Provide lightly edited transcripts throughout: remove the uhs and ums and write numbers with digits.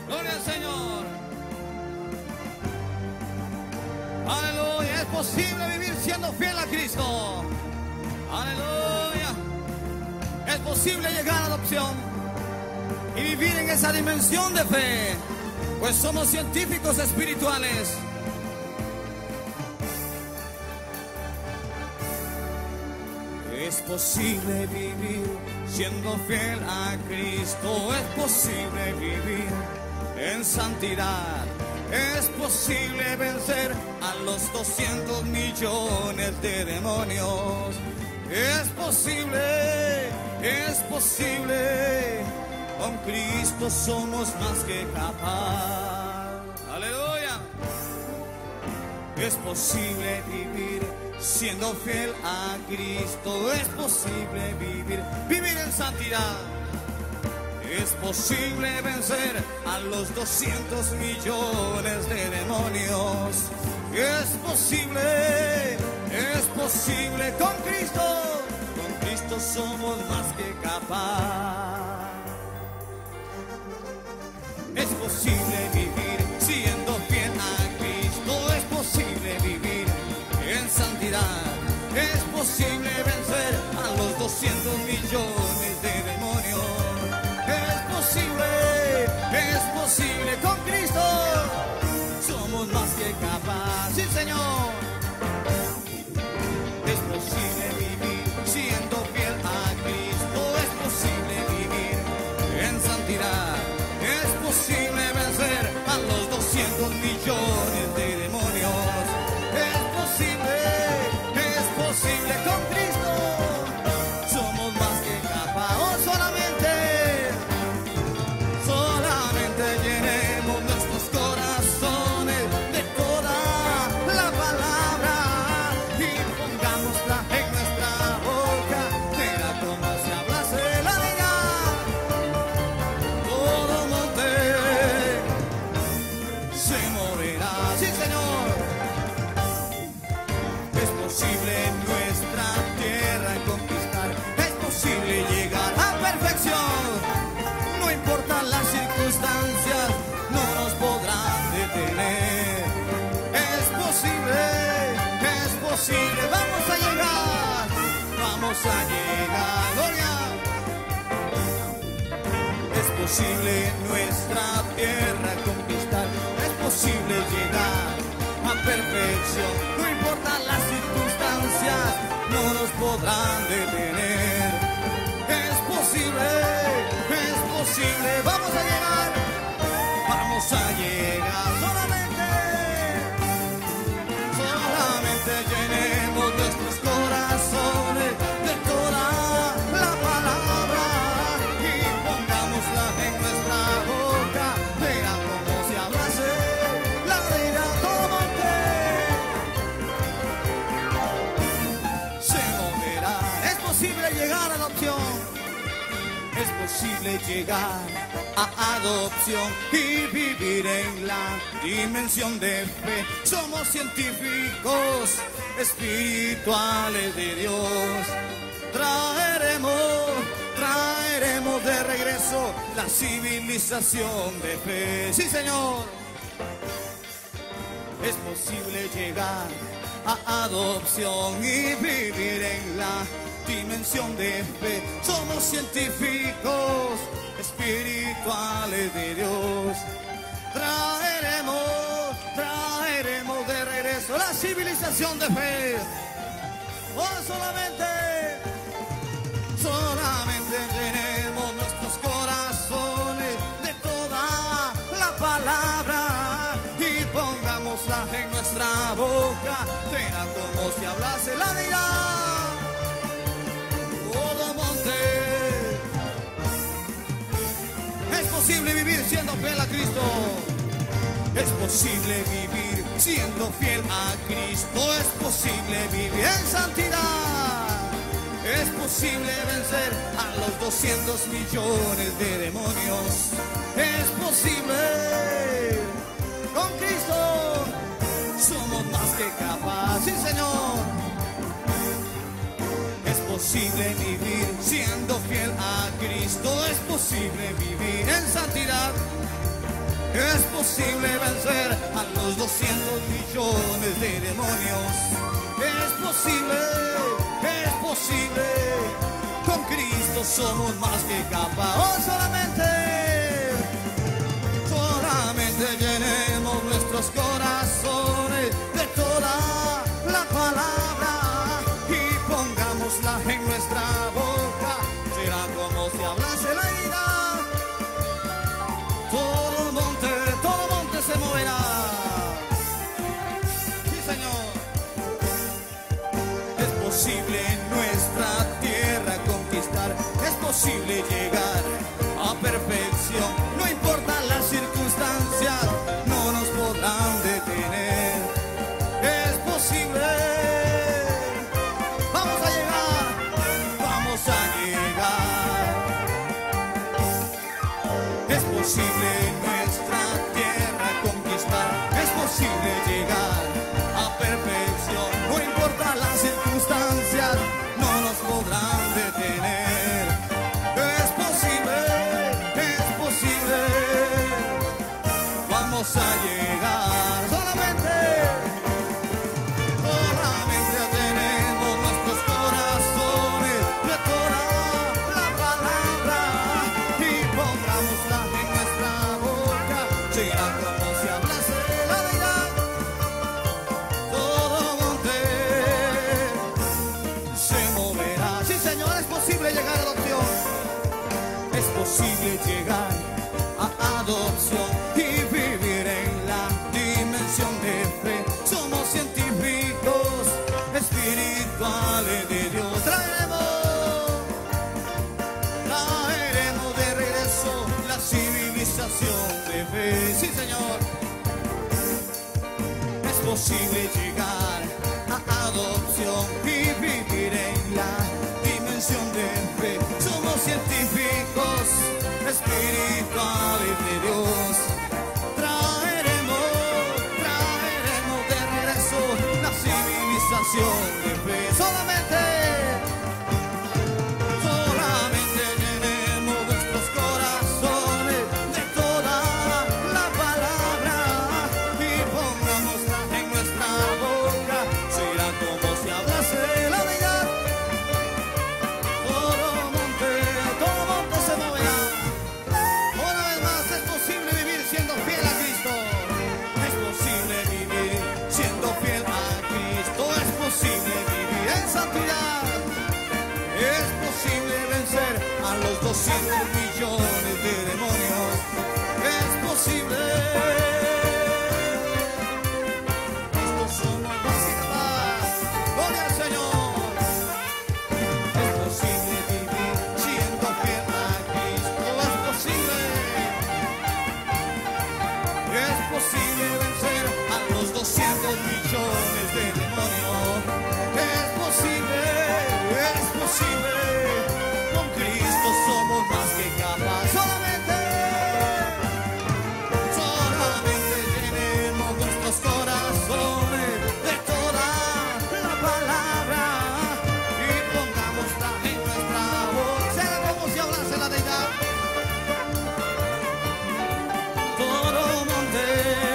Gloria al Señor. Aleluya. Es posible vivir siendo fiel a Cristo. Aleluya. Es posible llegar a la adopción y vivir en esa dimensión de fe, pues somos científicos espirituales. Es posible vivir siendo fiel a Cristo. Es posible vivir en santidad. Es posible vencer a los 200 millones de demonios. Es posible, es posible. Con Cristo somos más que capaz. Aleluya. Es posible vivir siendo fiel a Cristo. Es posible vivir en santidad. Es posible vencer a los 200 millones de demonios. Es posible con Cristo somos más que capaz. Es posible vivir siendo fiel a Cristo. Es posible vivir en santidad. Es posible vencer a los 200 millones de demonios. Es posible con Cristo. Somos más que capaz. Sí, Señor. Es posible vivir siendo fiel a Cristo. Es posible vivir en santidad. Es posible vencer a los 200 millones de demonios. Es posible con Cristo. Somos más que capaz. Oh, solamente llenemos nuestros corazones de toda la palabra y pongámosla en nuestra boca. Será como si hablase la vida. Todo monte se moverá. Sí, Señor. Es posible en nuestra tierra conquistar. Es posible llegar a perfección. No importa las circunstancias, no nos podrán detener. Es posible, vamos a llegar, gloria. Es posible en nuestra tierra conquistar. Es posible llegar a perfección. No importa las circunstancias, no nos podrán detener. Es posible, vamos a llegar, solamente llenemos nuestros corazones de toda la palabra y pongámosla en nuestra boca. Verá como si hablase la vida. Todo monte se moverá. Es posible llegar a la adopción. Es posible llegar a adopción y vivir en la dimensión de fe. Somos científicos espirituales de Dios. Traeremos de regreso la civilización de fe. Sí, Señor. Es posible llegar a adopción y vivir en la dimensión de fe. Somos científicos espirituales de Dios. Traeremos de regreso la civilización de fe. Oh, solamente llenemos nuestros corazones de toda la palabra y pongámosla en nuestra boca. Será como si hablase la vida. Es posible vivir siendo fiel a Cristo. Es posible vivir siendo fiel a Cristo. Es posible vivir en santidad. Es posible vencer a los 200 millones de demonios. Es posible con Cristo. Somos más que capaces. Sí, Señor. Es posible vivir siendo fiel a Cristo. Es posible vivir en santidad. Es posible vencer a los 200 millones de demonios. Es posible, es posible. Con Cristo somos más que capaces. Solamente llenemos nuestros corazones de toda la palabra y pongámosla en nuestra boca. Será como si hablase la vida. Todo monte se moverá. Sí, Señor. Es posible en nuestra tierra conquistar. Es posible llegar a perfección. No importa las circunstancias, no nos podrán detener. Es posible. Vamos a llegar. Vamos a llegar. Es posible en nuestra tierra conquistar. Es posible llegar a perfección. No importa las circunstancias, no nos podrán detener. Es posible, es posible. Vamos a llegar. Solamente tenemos nuestros corazones de toda la palabra y pongámosla en nuestra boca. Será como si hablase la deidad. Todo monte se moverá. Sí, Señor, es posible llegar a adopción. Es posible llegar a adopción y vivir en la dimensión de fe. Somos científicos espirituales de Dios. Traeremos de regreso la civilización de fe. Sí, Señor. Es posible llegar a adopción y vivir en la dimensión de fe. Somos científicos espirituales de Dios. Traeremos de regreso la civilización de fe. Solamente llenemos nuestros corazones de toda la palabra y pongámosla en nuestra boca. Será como si hablase la deidad. Todo monte se moverá. Una vez más, es posible vivir siendo fiel a Cristo. Es posible vivir siendo fiel a Cristo. Es posible vivir en santidad. Es posible vencer a los 200 millones de demonios. Es posible. Estos somos más que capaces. Gloria al Señor. Es posible vivir siendo fiel a Cristo. Es posible. Es posible vencer a los 200 millones de demonios. Es posible, es posible. Con Cristo somos más que capaces. Solamente llenemos nuestros corazones de toda la palabra y pongámosla en nuestra voz. Será como si hablase la deidad. Todo monte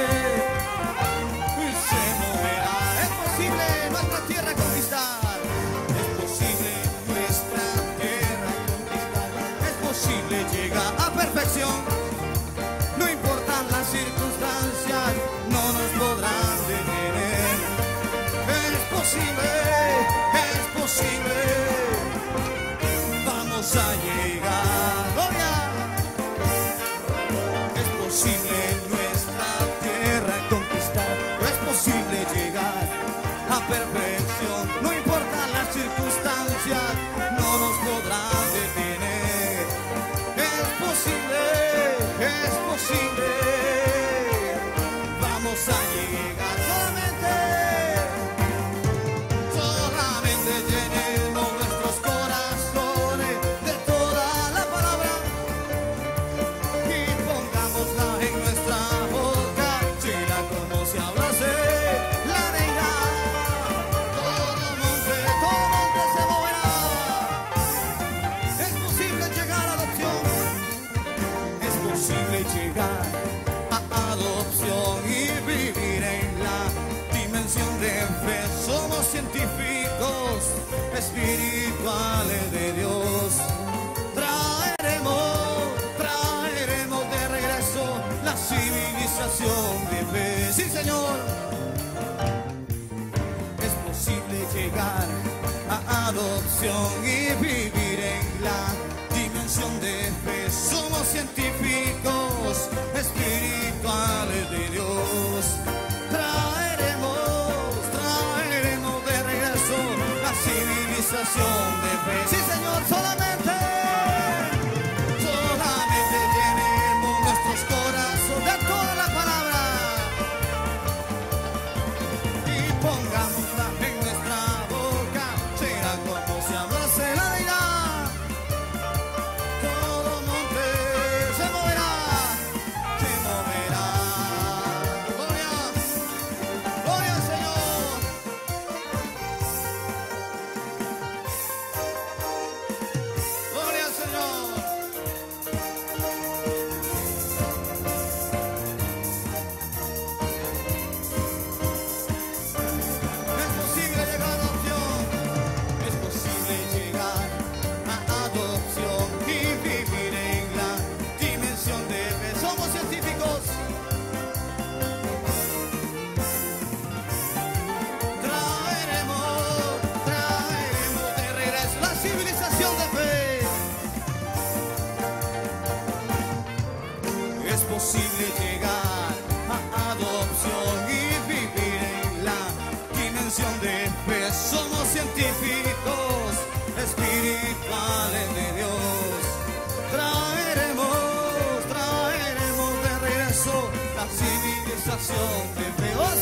se moverá. Es posible nuestra tierra conquistar. Es posible nuestra tierra conquistar. Es posible llegar a perfección. No importan las circunstancias, no nos podrán detener. Es posible, es posible. Vamos a llegar. Gloria. Es posible nuestra tierra conquistar. Es posible llegar a perfección. No importa las circunstancias, no nos podrán detener. Es posible, es posible. Vamos a llegar. Solamente llenemos nuestros corazones de toda la palabra y pongámosla en nuestra boca. Será como si hablase la deidad. Todo monte se moverá. Es posible llegar a adopción. Es posible llegar a científicos espirituales de Dios. Traeremos de regreso la civilización de fe. Sí, Señor. Es posible llegar a adopción y vivir en la dimensión de fe. Somos científicos espirituales de Dios. Traeremos de regreso la civilización de fe. Sí, Señor, solamente llenemos nuestros corazones de toda la palabra y pongámosla en nuestra boca. Será como se hablase la deidad. Todo monte se moverá. Gloria al Señor. Gloria al Señor. Es posible llegar a adopción. Es posible llegar a adopción y vivir en la dimensión de fe. Somos científicos. Traeremos de regreso la civilización de fe. Es posible llegar a adopción y vivir en la dimensión de fe. Somos científicos espirituales de Dios. Traeremos de regreso la civilización de fe. Oh,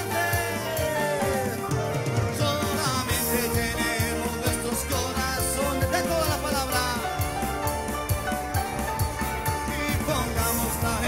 solamente llenemos nuestros corazones de toda la palabra y pongámosla